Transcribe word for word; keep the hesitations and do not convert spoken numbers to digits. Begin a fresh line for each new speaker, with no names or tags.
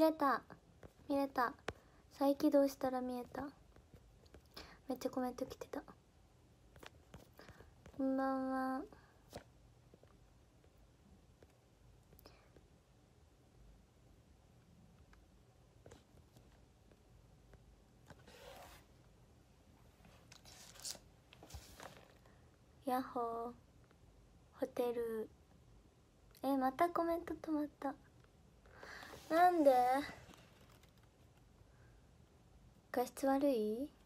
れた見れた。再起動したら見えた。めっちゃコメント来てた。こんばんは。ヤッホー。ホテル。え、またコメント止まった。なんで？画質悪い？